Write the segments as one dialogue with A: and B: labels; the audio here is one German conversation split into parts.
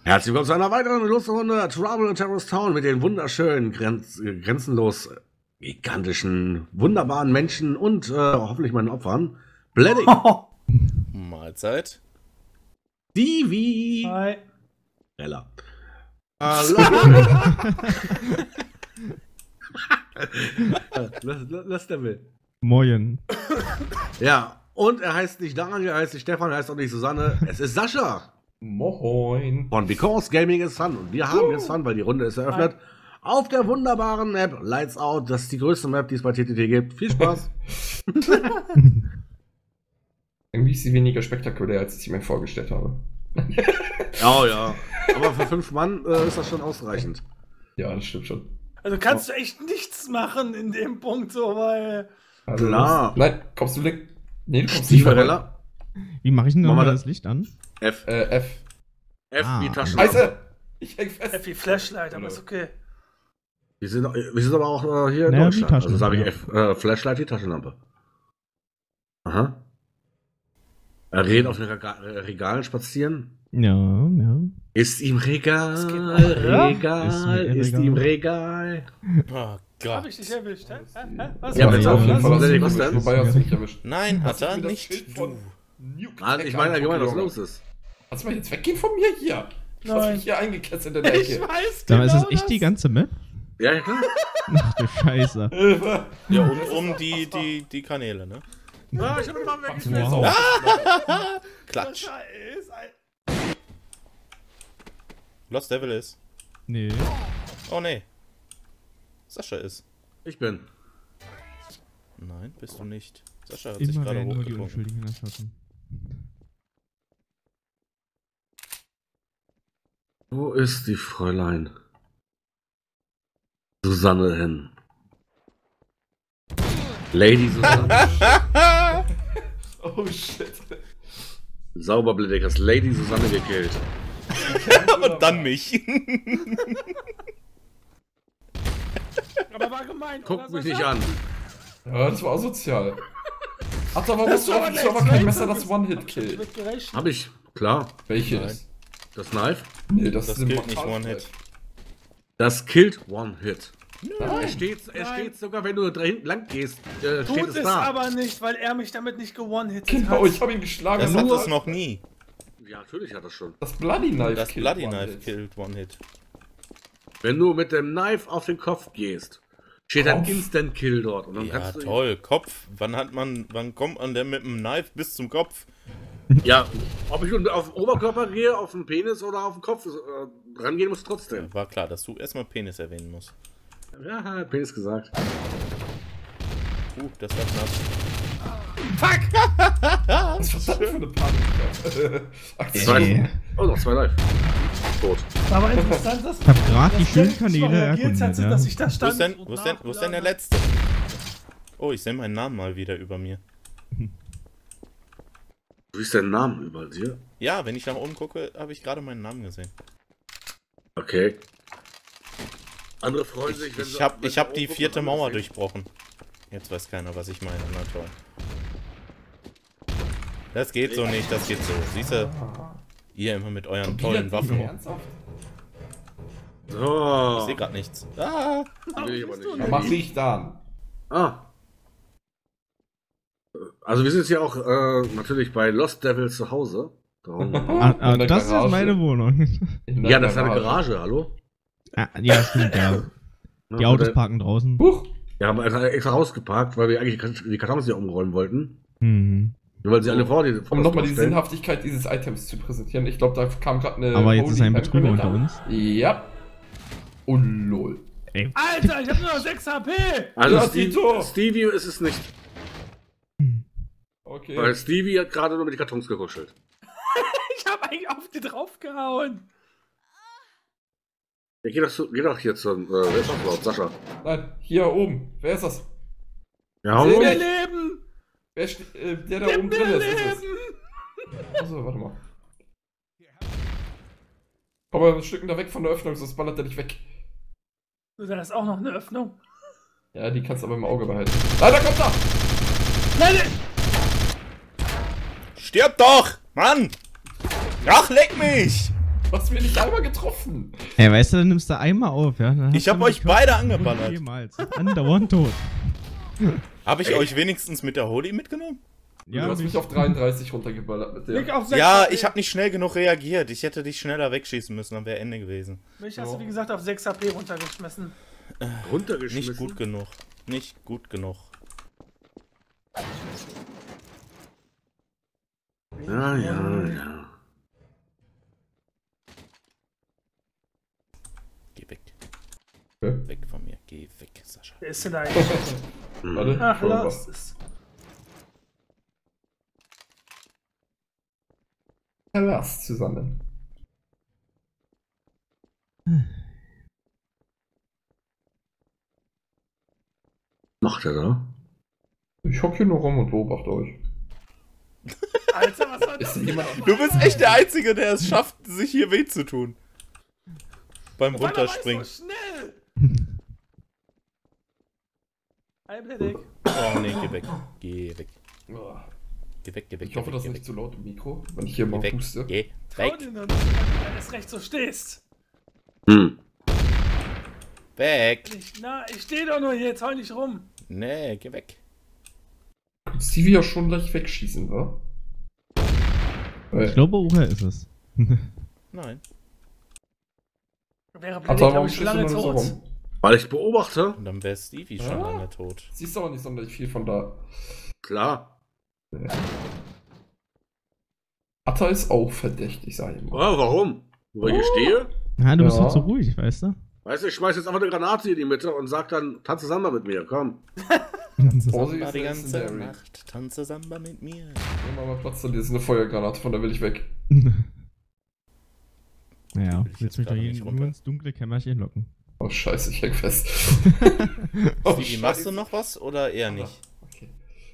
A: Herzlich willkommen zu einer weiteren Lustrunde Trouble in Terrorist Town mit den wunderschönen, grenzenlos gigantischen, wunderbaren Menschen und hoffentlich meinen Opfern. Bleddy.
B: Mahlzeit.
A: Stevie.
C: Hi.
A: Ella. Lass der will.
D: Moin.
A: Ja, und er heißt nicht Daniel, er heißt nicht Stefan, er heißt auch nicht Susanne. Es ist Sascha.
E: Moin.
A: Von Because Gaming is Fun. Und wir haben jetzt Fun, weil die Runde ist eröffnet. Auf der wunderbaren Map Lights Out. Das ist die größte Map, die es bei TTT gibt. Viel Spaß.
E: Irgendwie ist sie weniger spektakulär, als ich mir vorgestellt habe.
A: Oh ja. Aber für 5 Mann ist das schon ausreichend.
E: Ja, das stimmt schon.
C: Also kannst du echt nichts machen in dem Punkt, so, weil...
E: Also
A: Klar.
E: Nein, kommst du nicht. Nee, du kommst
A: Steve
E: nicht vorbei.
A: Varela.
D: Wie mache ich denn
A: Machen wir
D: nochmal
A: das-
D: das Licht an?
A: F.
E: F.
A: F wie
D: Ah,
A: Taschenlampe.
E: Scheiße! Ich häng fest.
C: Happy Flashlight, aber ist okay.
A: Wir sind aber auch hier in
D: Naja, wie
A: Deutschland. Also sage ich
D: Taschenlampe,
A: F. Flashlight wie Taschenlampe. Aha. Reden auf den Regalen spazieren.
D: Ja.
A: Ist ihm Regal.
C: Das geht noch, oder?
A: Ist ihm Regal.
B: Oh
C: Hab
B: Gott.
C: ich dich erwischt, hä? Was?
A: Ja,
E: Ja,
A: bitte.
E: auf jeden Fall
A: Was
E: hast
A: denn?
E: du
A: Was
E: mich,
A: denn?
E: wobei hast du mich erwischt.
B: Nein,
E: Hast
B: hat
E: du
B: er
E: mir das
B: nicht.
E: Schild von Nuke
A: Mann, ich meine allgemein, was los ist.
E: Kannst du mal jetzt weggehen von mir hier? Ich hab
C: Nein.
E: mich hier eingekesselt in der
C: Ich
E: Ecke.
C: weiß
D: Sag
C: genau
D: mal, ist das echt
C: das.
D: die ganze Map?
A: Ja, klar.
D: Ach du Scheiße.
E: Hilfe!
B: Ja, um die Kanäle, ne?
A: Ja, ich hab ihn mal weg.
E: Machst du mir jetzt
D: Wow.
E: auch?
B: Klatsch.
C: Sascha ist ein...
B: Lost Devil ist.
D: Nee.
B: Oh nee. Sascha ist.
A: Ich bin.
B: Nein, bist du nicht. Sascha hat sich
D: Immer
B: gerade
D: werden nur die
B: hochgetrunken.
D: Unschuldigen erschossen.
A: Wo ist die Fräulein Susanne hin? Lady Susanne.
E: Oh shit.
A: Sauber, Blick, hast Lady Susanne gekillt.
B: Und dann mich.
C: Aber war gemein,
A: Guck
C: oder,
A: mich
C: Sascha?
A: nicht an.
E: Ja, das war asozial. Ach, da war
C: Das
E: das
C: war
E: offiziell aber
C: aber
E: kein
C: nicht
E: Messer,
C: so
E: das One-Hit-Kill.
C: Wird gerechnet.
A: Hab ich, klar.
E: Welches?
A: Das Knife.
E: Nee, das
B: Das
E: ist
B: gilt nicht One-Hit.
A: Das killt One-Hit. Er
E: Nein.
A: steht sogar, wenn du da hinten lang gehst, steht
C: Tut
A: es
C: es
A: da.
C: aber nicht, weil er mich damit nicht gewonnen-hittet
E: Genau,
C: hat.
E: ich hab ihn geschlagen.
B: Das
E: und
B: hat
E: nur
B: es noch nie.
A: Ja, natürlich hat das schon.
E: Das Bloody Knife
B: Das
E: killt
B: Bloody
E: One
B: Knife
E: Hit.
B: killt One-Hit.
A: Wenn du mit dem Knife auf den Kopf gehst, steht ein
E: Kopf?
A: Instant Kill dort. Und dann
B: Ja,
A: kannst du
B: toll. Kopf. Wann kommt man denn mit dem Knife bis zum Kopf?
A: Ja, ob ich nun auf den Oberkörper gehe, auf den Penis oder auf den Kopf rangehen muss trotzdem.
B: War klar, dass du erstmal Penis erwähnen musst.
A: Ja, hat Penis gesagt.
B: Das war knapp.
E: Was ist das denn für eine Panik? Aktion.
A: Zwei, oh, noch 2 live. Tot.
C: Aber interessant, dass
D: Ich hab grad die
C: dass
D: schönen
C: der
D: Kanäle
C: noch reagiert
D: erkundet,
C: hat,
D: ja.
C: dass ich da
B: Wo
C: stand.
B: ist denn,
C: und
B: wo ist denn der
C: nachgeladen
B: Letzte? Oh, ich sehe meinen Namen mal wieder über mir.
A: Du siehst deinen Namen über dir.
B: Ja, wenn ich nach oben gucke, habe ich gerade meinen Namen gesehen.
A: Okay. Andere freuen sich, wenn
B: Ich hab
A: wenn
B: die
A: sie
B: vierte
A: aufgucken,
B: Mauer
A: dann sehen.
B: durchbrochen. Jetzt weiß keiner, was ich meine. Na toll. Das geht so nicht, das geht so. Siehst du? Ihr immer mit euren tollen Waffen.
E: Ernsthaft?
B: Ich
A: So.
B: sehe gerade nichts. Ah!
A: Will ich aber
E: Dann
A: nicht.
E: mach Licht an.
A: Ah. Also wir sind jetzt hier auch natürlich bei Lost Devil zu Hause. Da unten.
E: In der
D: Das ist
E: Garage.
D: meine Wohnung.
E: In der
A: Ja, das ist eine Garage, hallo?
D: Ja, stimmt, ja. Die
A: Ja,
D: Autos
A: oder-
D: parken draußen.
E: Huch!
A: Wir haben extra rausgeparkt, weil wir eigentlich die Kartons hier umräumen wollten.
D: Hm.
A: Nur weil sie alle vor dir.
E: Um nochmal die Sinnhaftigkeit dieses Items zu präsentieren. Ich glaube, da kam gerade eine.
D: Aber jetzt ist ein
E: Holy
D: Betrüger
E: Hand
D: unter
E: Grenade.
D: uns.
E: Ja. Oh lol.
D: Ey,
C: Alter, ich hab nur noch 6 HP!
A: Also
E: Ja, Tito.
A: Stevie ist es nicht.
E: Okay.
A: Weil Stevie hat gerade nur mit den Kartons gekuschelt.
C: Ich hab eigentlich auf die draufgehauen.
A: Ja, geh doch hier zum wer ist das überhaupt? Sascha.
E: Nein, hier oben. Wer ist das?
A: Ja,
E: Seh
A: hallo?
C: Wir
E: mich.
C: leben!
E: Der da oben drin
C: Wir
E: ist. Ist es.
C: leben!
E: Achso, warte mal. Komm mal ein Stück da weg von der Öffnung, sonst ballert der dich weg.
C: So, da ist auch noch eine Öffnung.
E: Ja, die kannst du aber im Auge behalten. Ah, da kommt er!
C: Nein, nein.
B: Stirb doch! Mann! Ach, leck mich!
E: hast mich nicht einmal getroffen.
D: Ey, weißt du, dann nimmst du einmal auf, ja? Dann
B: Ich
D: hast
B: hab
D: du
B: euch
D: die
B: beide
D: Körper-
B: angeballert.
D: Jemals. Andauernd tot.
B: Habe ich euch wenigstens mit der Holy mitgenommen?
E: Du hast mich auf 33 runtergeballert mit
C: Leg
E: der.
C: auf 6
B: Ja,
C: HP.
B: ich habe nicht schnell genug reagiert. Ich hätte dich schneller wegschießen müssen, dann wäre Ende gewesen.
C: Mich hast du, wie gesagt, auf 6 HP runtergeschmissen.
A: Runtergeschmissen.
B: Nicht gut genug. Nicht gut genug.
A: Ja, ja, ja.
B: Geh weg.
E: Okay.
B: Weg von mir. Geh weg, Sascha.
C: Wer ist denn eigentlich?
E: Warte,
C: Ach,
E: schau mal.
C: lass es.
E: Lass zusammen.
A: Macht er da?
E: Ich hock hier nur rum und beobachte euch.
C: Alter, was war
E: Ist
C: das?
E: denn jemand.
B: Du bist echt der Einzige, der es schafft, sich hier weh zu tun. Beim
C: Auf einmal war ich
B: Runterspringen.
C: so schnell! Hi, Bledig.
B: Oh nee, geh weg. Geh weg.
E: Oh,
B: Geh weg, geh weg.
E: ich hoffe,
B: geh
E: das
B: weg,
E: ist nicht zu laut im Mikro, wenn ich hier mal
B: Geh weg.
E: puste.
B: Geh
C: Trau
B: weg.
C: dir nur nicht, wenn du erst recht so stehst.
A: Hm.
B: Weg.
C: Ich steh doch nur hier, jetzt heul nicht rum.
B: Nee, geh weg.
E: Stevie ja schon gleich wegschießen, wa?
D: Ich glaube, Uha ist es.
B: Nein.
C: Wäre
E: Hat
C: Bledig,
E: er
C: glaube
E: warum
C: ich, schon
E: stehst du
C: lange
E: noch so
C: tot.
E: rum?
A: Weil ich beobachte.
B: Und dann wäre Stevie schon
E: Ah.
B: lange tot.
E: Siehst aber nicht sonderlich viel von da.
A: Klar.
E: Atta ist auch verdächtig, sag ich
A: Oh,
E: mal.
A: warum? Weil ich stehe?
D: Ja, du bist
E: Ja.
D: halt so ruhig, weißt du?
A: Weißt du, ich schmeiß jetzt einfach eine Granate in die Mitte und sag dann, tanze Samba mit mir, komm.
E: Vorsicht,
B: Samba die
E: ist
B: ganze
E: legendary.
B: Nacht. Tanze Samba mit mir.
E: Nimm mal Platz, dann ist eine Feuergranate, von der will ich weg.
D: Naja,
B: Will ich
D: willst
B: jetzt
D: mich doch
B: gerade
D: hier
B: nicht
D: nur
B: runter.
D: ins dunkle Kämmerchen locken.
E: Oh scheiße, ich häng fest. Oh,
B: Stevie, machst du noch was oder eher nicht?
E: Okay.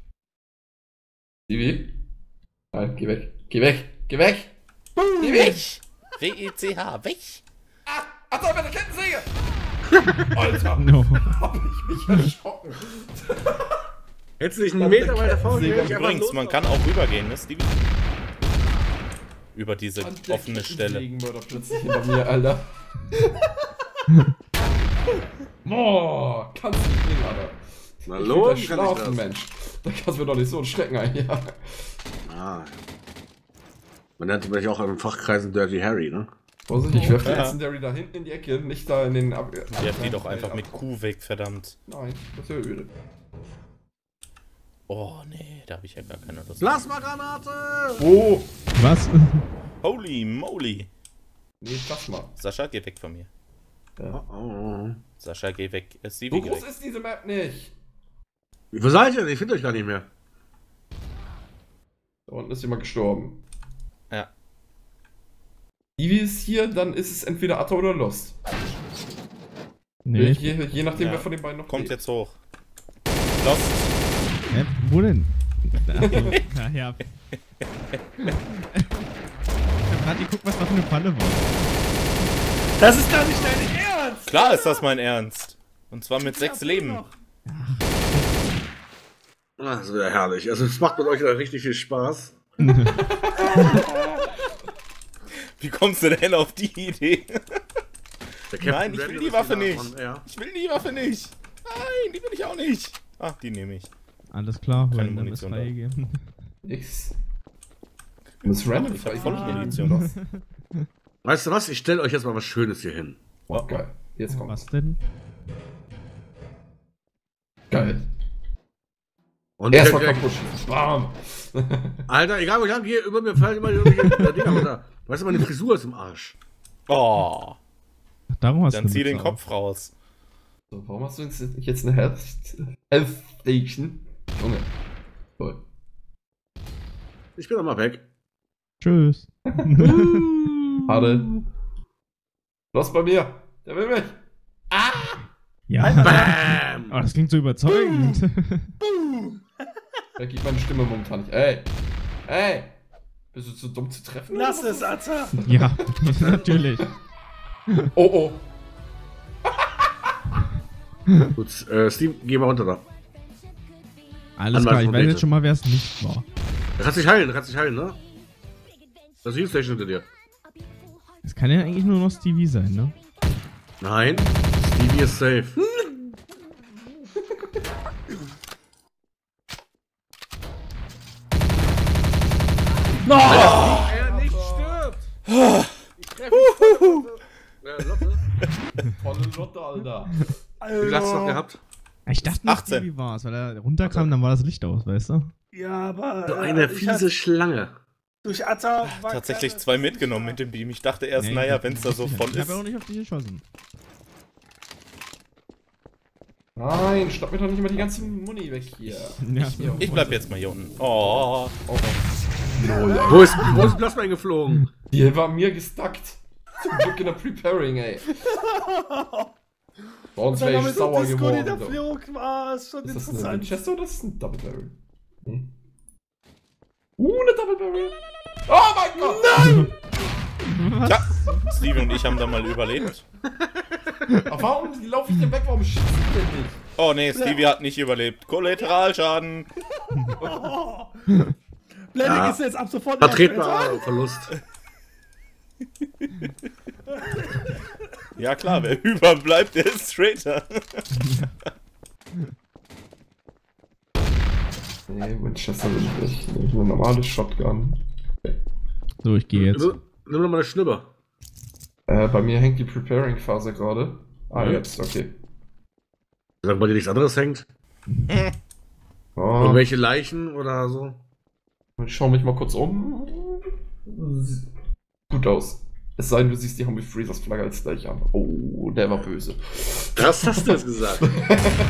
E: Stevie? Nein, geh weg. Geh weg. Geh weg. Geh weg.
B: W-E-C-H, weg!
E: Ah, Atta, mit der Kettensäge. Alter,
D: No.
E: hab ich mich erschrocken.
A: Hättest du dich einen Meter weiter vorne
E: Säge
A: hätte ich einfach
B: Übrigens, man kann auch rübergehen, ne, Stevie? Über diese
E: An der
B: offene Stelle.
E: Kettensägenmörder plötzlich hinter mir, Alter. Boah, kannst du nicht bringen, Alter.
A: Na
E: Ich
A: los,
E: will
A: kann
E: gleich
A: ich
E: schlafen,
A: das.
E: Mensch. Da kannst du mir doch nicht so einen Schrecken einjagen.
A: Ah. Man nennt mich auch in Fachkreisen Dirty Harry, ne?
E: Vorsicht, ich werfe den
B: Ja.
E: Legendary da hinten in die Ecke, nicht da in den Ab.
B: Werf die doch einfach mit Q weg, verdammt.
E: Nein, das wäre öde.
B: Oh, nee, da habe ich ja gar keine Lust.
A: Plasmagranate!
E: Oh!
D: Was?
B: Holy moly.
E: Nee, Plasma.
B: Sascha, geh weg von mir.
E: Ja.
A: Oh.
B: Sascha, geh weg.
E: So
B: Stevie, geh
E: groß
B: weg.
E: ist diese Map nicht.
A: Wo seid ihr denn? Ich finde euch gar nicht mehr.
E: Da unten ist jemand gestorben.
B: Ja.
E: Ivy ist hier, dann ist es entweder Atta oder Lost.
D: Nee.
E: Je nachdem,
B: Ja.
E: wer von den beiden noch
B: Kommt
E: lebt.
B: jetzt hoch. Lost.
D: Hä? Wo denn? Achso, ja, ja. Ich hab grad geguckt, was da für eine Falle war.
C: Das ist gar nicht dein Ernst!
B: Klar ist das mein Ernst. Und zwar mit 6
C: Ja,
B: Leben.
C: noch.
A: Ah, das ist wieder herrlich. Also es macht mit euch wieder richtig viel Spaß.
B: Wie kommst du denn auf die Idee?
A: Der Captain
B: Nein, ich will
A: Randall
B: die
A: ist
B: Waffe
A: wieder
B: nicht.
A: von- Ja.
B: Ich will die Waffe nicht. Nein, die will ich auch nicht. Ah, die nehme ich.
D: Alles klar,
B: Keine
D: dann ist
B: Munition da.
D: freigegeben.
E: Nix. Muss random
B: Ich hab
E: frei
B: voll
E: geben.
B: Munition.
A: Weißt du was? Ich stelle euch jetzt mal was Schönes hier hin.
E: Oh, geil. Jetzt kommt.
D: Was denn?
E: Geil.
A: Und
E: Erstmal
A: der-
E: kaputt schießen. Bam.
A: Alter, egal wo ich lang gehe, über mir fallen immer irgendwelche Dinger runter. Weißt du, meine Frisur ist im Arsch.
B: Oh,
D: Ach, darum hast
B: dann
D: du
B: zieh den
D: Mütze
B: Kopf raus.
E: So, warum hast du jetzt eine Health Station? Junge. Toll.
A: Ich bin doch mal weg.
D: auf. Tschüss.
E: Schade. Was bei mir? Der will mich.
D: Ja.
A: Bam!
D: Oh, das klingt so überzeugend.
E: Er gibt meine Stimme momentan nicht. Ey. Ey. Bist du zu dumm zu treffen?
C: Lass es, Atta!
D: Ja, natürlich.
E: Oh, oh.
A: Gut, Steve, geh mal runter da.
D: Alles klar, ich weiß
A: Anwaltsprobleme.
D: jetzt schon mal, wer es nicht war.
A: Du kannst dich heilen, ne? Das ist die Station hinter dir.
D: Das kann ja eigentlich nur noch Stevie sein, ne?
A: Nein, Stevie ist safe. Er nicht stirbt! Ich treffe Lotte.
E: Volle Lotte, Alter.
A: Wie hast du noch gehabt?
D: Ich dachte nur
B: 18.
D: Stevie war es, weil er runterkam, dann war das Licht aus, weißt du?
C: Ja, aber.
A: So eine
C: ich
A: fiese
C: hatte-
A: Schlange.
C: Durch Atta war
B: Tatsächlich
C: keine-
B: 2 mitgenommen mit dem Beam. Ich dachte erst,
D: Nee,
B: naja, wenn es da so voll
D: Ich
B: ist.
D: hab ja auch nicht auf dich geschossen.
E: Nein, schnapp mir doch nicht mal die ganze Muni weg hier.
D: Ja,
B: Ich bleib jetzt mal hier unten. Oh.
E: Lol.
A: Wo ist Plasma geflogen?
E: Die war mir gestuckt. Zum Glück in der Preparing, ey. Sonst wäre ich sauer
C: Disco, die da
E: geworden.
C: flog, war es schon
E: Ist das ein
C: interessant.
E: Winchester oder ist das ein Double Barrel? Hm? Eine Double Barrel. Oh mein Gott!
D: Was?
B: Ja, Stevie und ich haben da mal überlebt.
E: Aber warum laufe ich denn weg? Warum schießt ich denn nicht?
B: Oh nee, Stevie hat nicht überlebt. Kollateralschaden.
C: Blending
A: Ja.
C: ist jetzt ab sofort
A: Vertretbarer Verlust.
B: Ja klar, wer überbleibt, der ist Traitor.
E: Nee, Winchester will ich nicht. Ich will eine normale Shotgun.
D: So, ich gehe jetzt.
A: Nimm doch mal eine Schnüpper.
E: Bei mir hängt die Preparing-Phase gerade. Ah,
A: Mhm.
E: jetzt, okay.
A: Solange bei dir nichts anderes hängt.
E: Oh,
A: Irgendwelche Leichen oder so.
E: ich schau mich mal kurz um. Sieht gut aus. Es sei denn, du siehst die Homie Freezers Flagge als gleich an. Oh, der war böse.
A: Was hast du jetzt gesagt?
E: What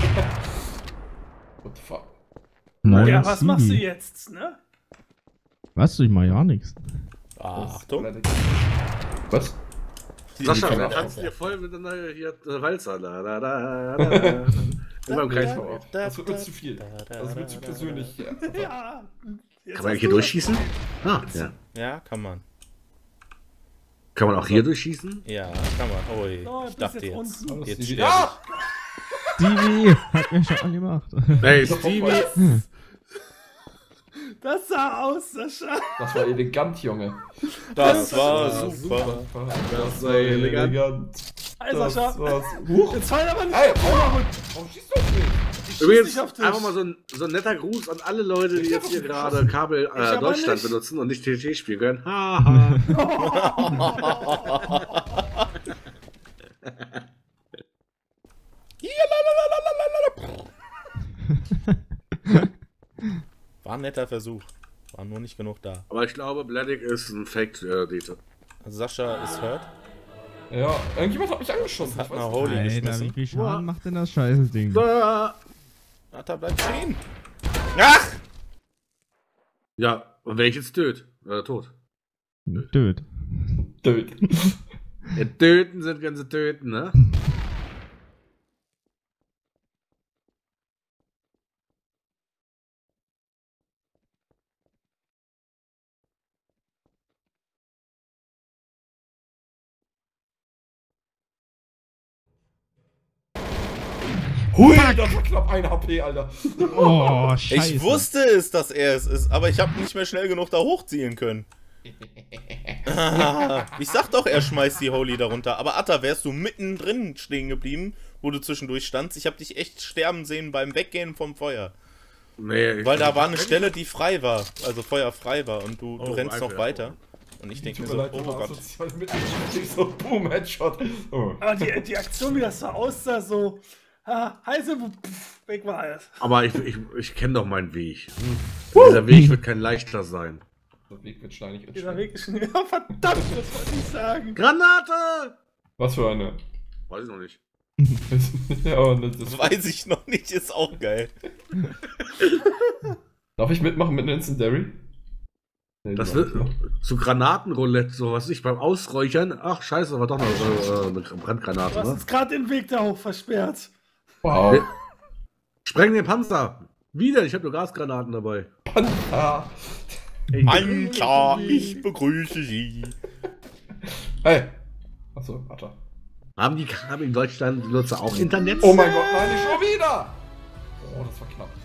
E: the fuck?
D: Moin,
C: Ja, was machst du
D: Stevie.
C: jetzt, ne?
D: Was? Ich mach ja nichts.
B: Achtung.
E: Was?
A: Sascha,
E: keine
A: wir
E: Ahnung.
A: tanzen hier voll miteinander hier Walzer. Immer im Kreis.
E: Das wird mir zu viel. Das wird zu persönlich. Ja.
C: Ja. Jetzt
A: Kann man
C: hast
A: hier
C: du-
A: durchschießen? Ah, ja.
B: Ja, kann man.
A: Kann man auch hier durchschießen?
B: Ja, kann man. Ui,
C: So,
B: ich
C: bist
B: dachte
C: jetzt
B: jetzt.
C: unten.
B: Jetzt
E: Stevie.
B: sterbe
E: Ah!
D: Stevie hat mir schon angemacht.
A: Hey, Stevie.
C: Das sah aus, Sascha.
E: Das war elegant, Junge.
B: ich. Das war super.
A: Das war elegant.
C: Hey,
E: Das
C: Sascha.
E: war's. Huch.
C: Jetzt fall aber nicht.
E: Ey, warum schießt du auf mich?
C: Ich schieß
A: Übrigens,
C: nicht auf dich.
A: einfach mal so ein netter Gruß an alle Leute, die jetzt hier gerade Kabel
C: aber
A: Deutschland
C: nicht.
A: benutzen und nicht TT spielen können. Haha.
B: War ein netter Versuch. War nur nicht genug da.
A: Aber ich glaube, Bledick ist ein Fake-Dete.
B: Also Sascha ist hurt.
E: Ja, irgendjemand hat mich angeschossen.
B: Hat
E: Ich weiß
B: eine
E: nicht.
B: Holy
D: Alter, wie
B: geschmissen.
D: viel Schaden macht denn das Scheiße-Ding?
B: Atta bleibt stehen. Ach!
A: Ja, und wenn ich jetzt tot.
D: Töt.
E: Dude.
A: Ja, töten sind ganze töten, ne?
E: Hui, das war knapp 1 HP, Alter.
D: Oh, scheiße.
B: Ich wusste es, dass er es ist, aber ich habe nicht mehr schnell genug da hochziehen können. Ich sag doch, er schmeißt die Holy darunter. Aber Atta, wärst du mittendrin stehen geblieben, wo du zwischendurch standst? Ich habe dich echt sterben sehen beim Weggehen vom Feuer.
A: Nee,
B: Weil da war eine Stelle, die frei war. Also feuerfrei war und du
A: Oh,
B: rennst noch
A: einfach,
B: weiter. Und ich denke mir
E: Tut mir
B: so,
E: leid,
B: oh
E: das war
B: Gott.
E: asozial mit so Boom, Headshot. Oh.
C: Aber die Aktion, wie das so aussah, so. Heiße, weg war alles.
A: Aber ich kenne doch meinen Weg. Dieser Weg wird kein leichter sein.
E: Der Weg wird steinig und
C: Dieser
E: schwer.
C: Weg ist schon. Ja, verdammt, das wollte ich sagen.
A: Granate!
E: Was für eine?
A: Weiß ich noch nicht.
E: Ja, und das
B: Das weiß ich noch nicht, ist auch geil.
E: Darf ich mitmachen mit einer Incendiary? Nee,
A: Das
E: darf ich
A: wird zu Granatenroulette, so was ich beim Ausräuchern. Ach, scheiße, war doch noch eine
C: Du
A: Brandgranate,
C: hast
A: ne?
C: uns gerade den Weg da hoch versperrt.
E: Wow.
A: Spreng den Panzer! Wieder, ich habe nur Gasgranaten dabei.
E: Panther.
B: Anka, ich begrüße Sie.
E: Hey. Achso, warte.
A: Haben in Deutschland die Nutzer auch Internet?
E: Oh mein Gott, nein, nicht schon wieder! Oh, das war knapp.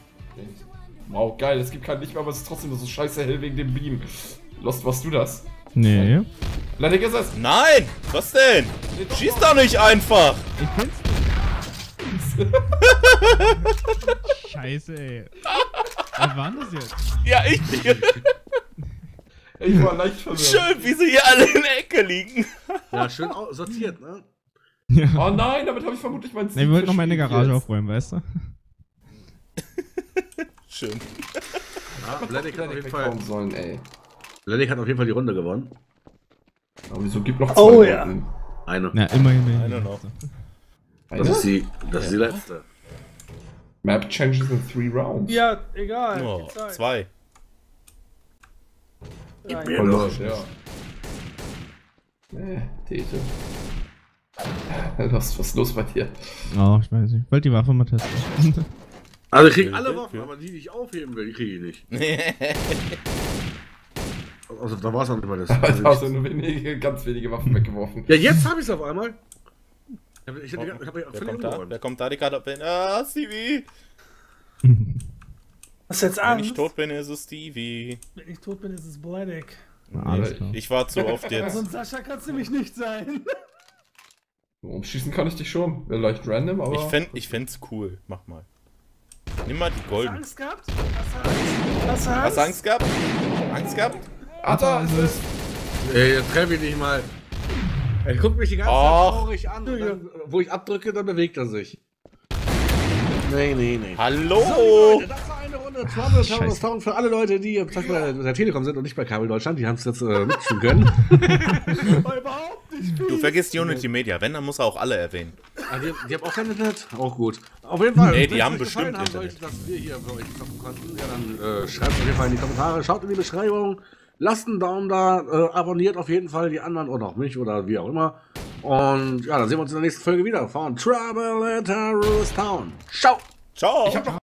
E: Wow, geil, es gibt kein Licht mehr, aber es ist trotzdem nur so scheiße hell wegen dem Beam. Lost, warst du das?
D: Nee.
E: Leider ist es.
B: Nein! Was denn? Schieß doch nicht einfach!
D: Ich bin's. Scheiße, ey. Was war denn das jetzt?
B: Ja, ich.
E: Ich war leicht verwirrt.
B: Schön, wie sie hier alle in der Ecke liegen.
A: Ja, schön sortiert, ne?
D: Ja.
E: Oh nein, damit habe ich vermutlich meinen
D: Nee, wir wollten noch meine
E: verspielt
D: Garage
E: jetzt.
D: aufräumen, weißt du?
B: Schön.
A: Ja, Bledick hat auf jeden Fall.
E: weghauen sollen, ey.
A: Bledick hat auf jeden Fall die Runde gewonnen.
E: Aber wieso gibt noch zwei
C: Oh,
E: Runden?
C: ja.
A: Eine.
D: Ja, immerhin.
B: Einer noch.
A: Das ist die letzte.
E: Map changes in 3 rounds.
C: Ja, egal.
B: Oh,
C: die Zeit.
B: 2.
C: Drei.
E: Oh Lord, ja. Tete. Was ist los bei dir?
D: Oh, ich weiß nicht. Ich wollte die Waffe mal testen.
A: Also ich krieg alle Waffen, aber die ich aufheben will, die kriege ich nicht. Also da war es noch nicht mal das.
E: Da hast du nur ganz wenige Waffen weggeworfen.
A: Ja, jetzt habe ich es auf einmal. Ich hab
B: Wer
A: völlig
B: kommt da?
A: umgeräumt.
B: Wer kommt da? Die Karte ab? Ah, Stevie!
C: Hast du jetzt
B: Wenn
C: Angst?
B: ich tot bin, ist es Stevie.
C: Wenn ich tot bin, ist es Bledick.
D: Alles klar.
B: Ich war zu oft
C: So
B: jetzt.
C: ein Sascha kannst du mich nicht sein.
E: Umschießen kann ich dich schon. Wäre leicht random, aber.
B: Ich fänd's cool. Mach mal. Nimm mal die
C: Hast du
B: golden.
C: Angst gehabt? Hast du Angst?
B: Hast du Angst gehabt? Angst gehabt?
E: Atta ist es!
A: Ey, jetzt treffe ich dich mal. Er guckt mich die ganze Zeit
B: Ach.
A: traurig an. Und dann, wo ich abdrücke, dann bewegt er sich. Nee.
B: Hallo!
A: So, Leute, das war eine Runde Trouble
D: Scheiße.
A: Towers Town für alle Leute, die zum Beispiel bei der Telekom sind und nicht bei Kabel Deutschland. Die haben es jetzt mitspielen können.
C: War überhaupt nicht viel.
B: Du vergisst Unity Media. Wenn, dann muss er auch alle erwähnen.
A: Ah, die haben auch kein Internet? Auch gut. Auf jeden Fall.
B: Nee, die
A: wenn es
B: haben
A: euch
B: bestimmt
A: gefallen hat,
B: Internet.
A: dass wir hier für euch zocken konnten, ja, dann schreibt auf jeden Fall in die Kommentare, schaut in die Beschreibung, lasst einen Daumen da, abonniert auf jeden Fall die anderen oder auch mich oder wie auch immer. Und ja, dann sehen wir uns in der nächsten Folge wieder von Trouble at Town. Ciao!
B: Ciao!
E: Ich hab noch